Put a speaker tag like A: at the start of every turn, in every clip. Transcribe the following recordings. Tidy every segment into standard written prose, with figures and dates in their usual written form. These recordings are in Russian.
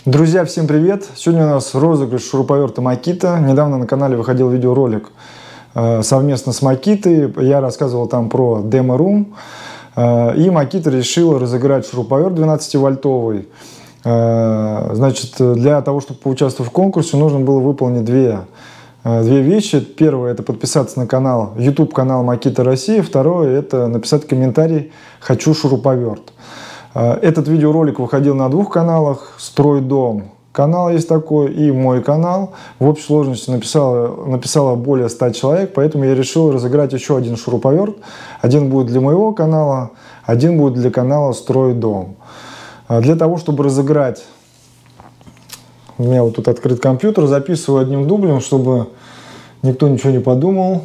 A: Друзья, всем привет! Сегодня у нас розыгрыш шуруповерта Makita. Недавно на канале выходил видеоролик совместно с Makita. Я рассказывал там про демо-рум. И Makita решила разыграть шуруповерт 12-вольтовый. Значит, для того, чтобы поучаствовать в конкурсе, нужно было выполнить две вещи. Первое – это подписаться на канал, YouTube-канал Makita Россия. Второе – это написать комментарий «Хочу шуруповерт». Этот видеоролик выходил на двух каналах. «Стройдом» канал есть такой, и мой канал. В общей сложности написало более 100 человек, поэтому я решил разыграть еще один шуруповерт. Один будет для моего канала, один будет для канала «Стройдом». Для того, чтобы разыграть, у меня вот тут открыт компьютер, записываю одним дублем, чтобы никто ничего не подумал.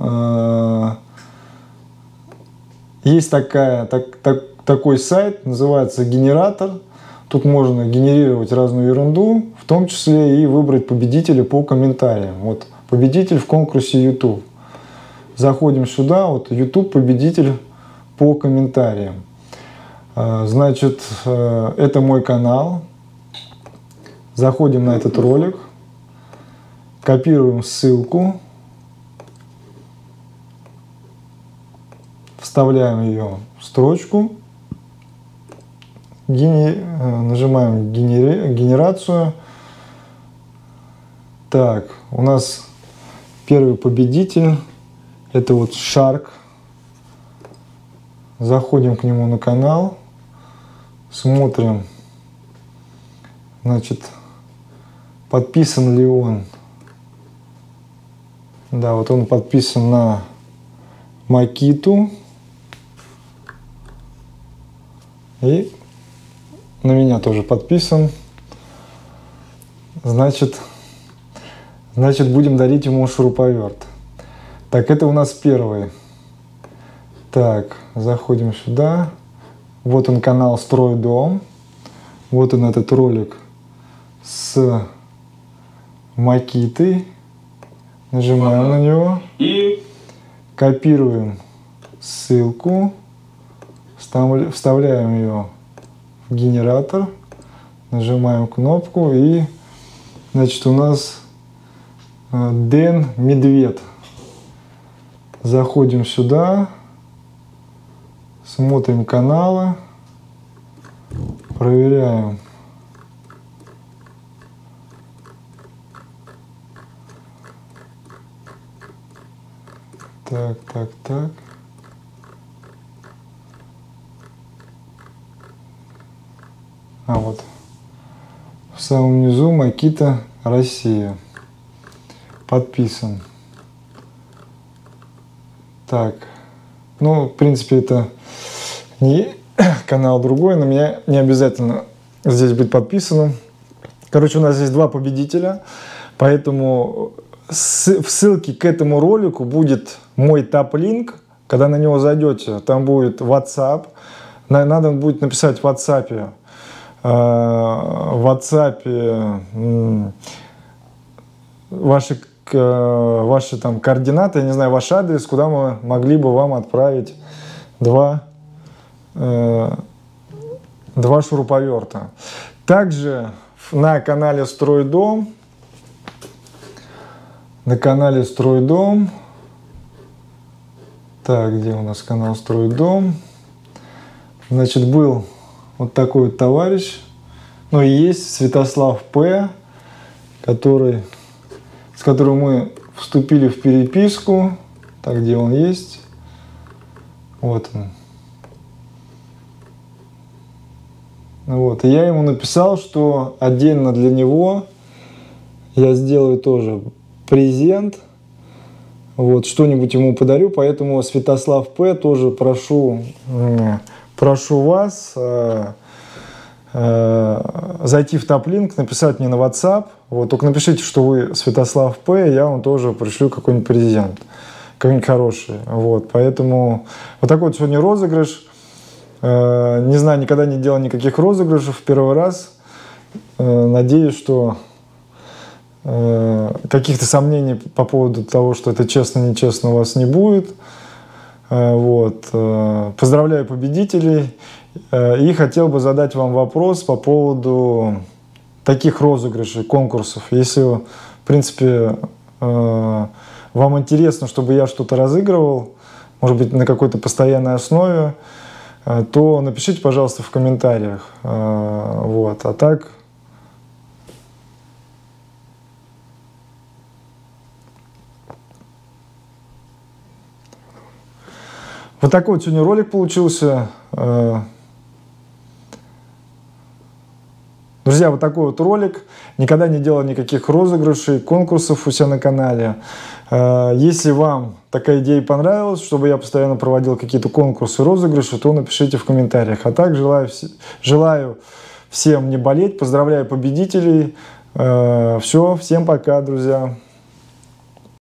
A: Есть такой сайт, называется «Генератор». Тут можно генерировать разную ерунду, в том числе и выбрать победителя по комментариям. Вот победитель в конкурсе YouTube. Заходим сюда, вот YouTube победитель по комментариям. Значит, это мой канал. Заходим на этот ролик, копируем ссылку, вставляем ее в строчку, нажимаем генерацию. Так, у нас первый победитель, это вот Shark. Заходим к нему на канал, смотрим, значит, подписан ли он. Да, вот он подписан на Makita. И на меня тоже подписан. Значит, будем дарить ему шуруповерт. Так, это у нас первый. Так, заходим сюда. Вот он, канал «Стройдом». Вот он, этот ролик с Makita. Нажимаем на него. И копируем ссылку. Вставляем ее в генератор. Нажимаем кнопку. И, значит, у нас Дэн Медведь. Заходим сюда. Смотрим каналы, проверяем. Так. А вот в самом низу Makita Россия. Подписан. Так, ну, в принципе, это не канал другой, но меня не обязательно здесь быть подписанным. Короче, у нас здесь два победителя, поэтому в ссылке к этому ролику будет мой топ-линк. Когда на него зайдете, там будет WhatsApp. Надо будет написать в WhatsApp, ваши там координаты, я не знаю, ваш адрес, куда мы могли бы вам отправить два шуруповерта. Также на канале «Стройдом», так, где у нас канал «Стройдом», значит, был вот такой вот товарищ, ну и есть Святослав П., с которым мы вступили в переписку. Так, где он есть? Вот он. Вот. И я ему написал, что отдельно для него я сделаю тоже презент. Вот, что-нибудь ему подарю. Поэтому, Святослав П., тоже прошу вас зайти в топ-линк, написать мне на WhatsApp. Вот, только напишите, что вы Святослав П., я вам тоже пришлю какой-нибудь презент, какой-нибудь хороший. Вот, поэтому вот такой вот сегодня розыгрыш. Не знаю, никогда не делал никаких розыгрышев, первый раз. Надеюсь, что каких-то сомнений по поводу того, что это честно-нечестно, у вас не будет. Вот. Поздравляю победителей. И хотел бы задать вам вопрос по поводу таких розыгрышей, конкурсов. Если, в принципе, вам интересно, чтобы я что-то разыгрывал, может быть, на какой-то постоянной основе, то напишите, пожалуйста, в комментариях. Вот. А так... Вот такой вот сегодня ролик получился. Друзья, вот такой вот ролик. Никогда не делал никаких розыгрышей, конкурсов у себя на канале. Если вам такая идея понравилась, чтобы я постоянно проводил какие-то конкурсы, розыгрыши, то напишите в комментариях. А так желаю всем не болеть, поздравляю победителей. Все, всем пока, друзья.